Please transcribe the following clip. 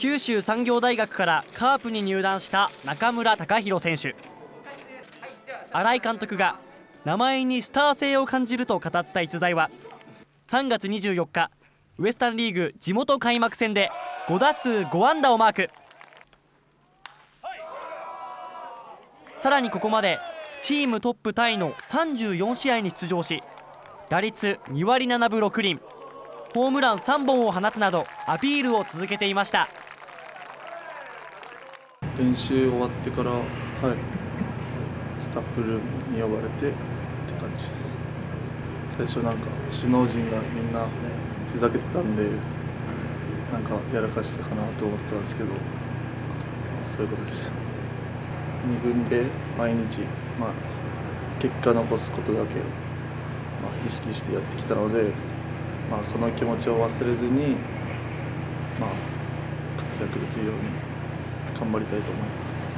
九州産業大学からカープに入団した中村隆弘選手。新井監督が名前にスター性を感じると語った逸材は、3月24日ウエスタンリーグ地元開幕戦で5打数5安打をマーク。さらにここまでチームトップタイの34試合に出場し、打率2割7分6厘、ホームラン3本を放つなどアピールを続けていました。 練習終わってから、スタッフルームに呼ばれてって感じです。最初なんか首脳陣がみんなふざけてたんで、なんかやらかしたかなと思ってたんですけど、そういうことでした。2軍で毎日、結果残すことだけを、意識してやってきたので、その気持ちを忘れずに、活躍できるように頑張りたいと思います。